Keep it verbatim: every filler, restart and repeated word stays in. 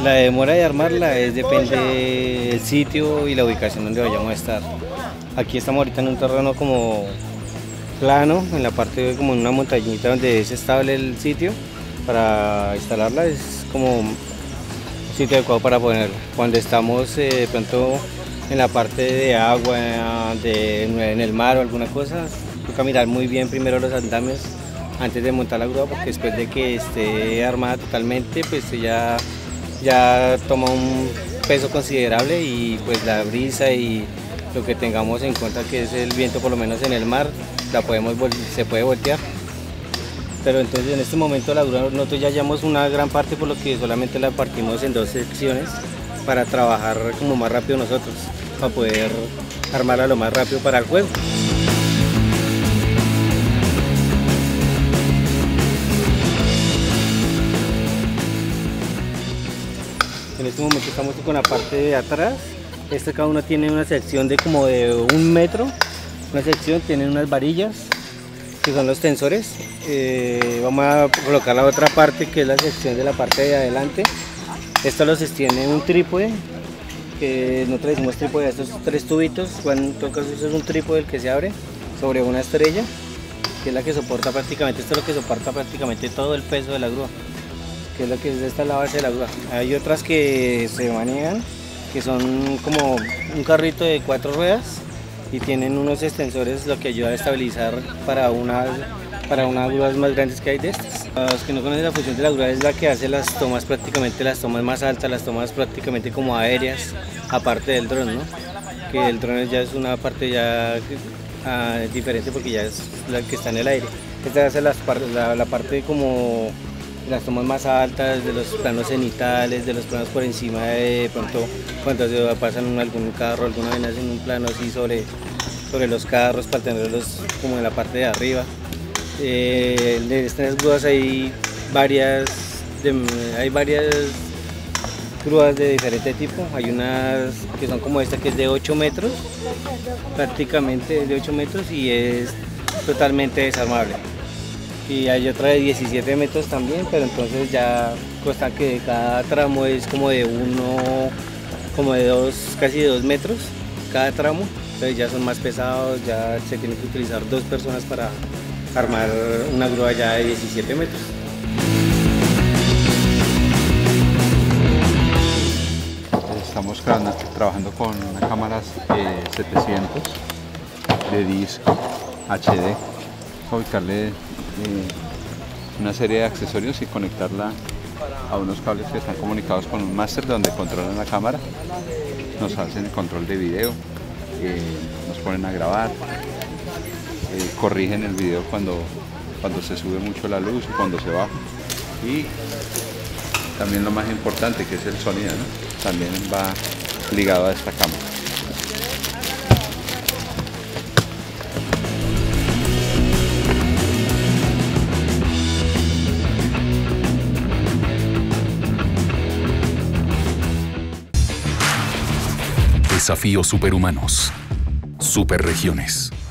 La demora de armarla es depende del sitio y la ubicación donde vayamos a estar. Aquí estamos ahorita en un terreno como plano, en la parte como en una montañita donde es estable el sitio. Para instalarla es como un sitio adecuado para ponerla. Cuando estamos eh, de pronto en la parte de agua, de, en el mar o alguna cosa, toca mirar muy bien primero los andamios antes de montar la grúa, porque después de que esté armada totalmente, pues ya, ya toma un peso considerable y pues la brisa y lo que tengamos en cuenta que es el viento, por lo menos en el mar, la podemos, se puede voltear. Pero entonces en este momento la grúa nosotros ya llevamos una gran parte, por lo que solamente la partimos en dos secciones para trabajar como más rápido nosotros, para poder armarla lo más rápido para el juego. En este momento estamos con la parte de atrás. Este cada uno tiene una sección de como de un metro. Una sección tiene unas varillas que son los tensores. Eh, vamos a colocar la otra parte, que es la sección de la parte de adelante. Esto lo sostiene un trípode, que nosotros decimos trípode a estos tres tubitos. Cuando en todo caso eso es un trípode el que se abre sobre una estrella, que es la que soporta prácticamente, esto es lo que soporta prácticamente todo el peso de la grúa, que es lo que es, esta es la base de la grúa. Hay otras que se manejan, que son como un carrito de cuatro ruedas y tienen unos extensores, lo que ayuda a estabilizar para unas para unas grúas más grandes que hay de estas. Para los que no conocen, la función de la grúa es la que hace las tomas, prácticamente las tomas más altas, las tomas prácticamente como aéreas, aparte del dron, ¿no? Que el dron ya es una parte ya uh, diferente, porque ya es la que está en el aire. Esta hace las, la, la parte como las tomas más altas, de los planos cenitales, de los planos por encima, de pronto cuando se pasan algún carro, alguna vez hacen un plano así sobre, sobre los carros para tenerlos como en la parte de arriba. Eh, de estas grúas hay varias, de, hay varias grúas de diferente tipo. Hay unas que son como esta, que es de ocho metros, prácticamente de ocho metros, y es totalmente desarmable. Y hay otra de diecisiete metros también, pero entonces ya consta que cada tramo es como de uno, como de dos, casi de dos metros cada tramo. Entonces ya son más pesados, ya se tiene que utilizar dos personas para armar una grúa ya de diecisiete metros. Estamos trabajando con una cámara eh, setecientos de disco H D. Vamos a ubicarle eh, una serie de accesorios y conectarla a unos cables que están comunicados con un máster donde controlan la cámara, nos hacen el control de video, eh, nos ponen a grabar, eh, corrigen el video cuando, cuando se sube mucho la luz y cuando se baja, y también lo más importante, que es el sonido, ¿no? También va ligado a esta cámara. Desafíos superhumanos, superregiones.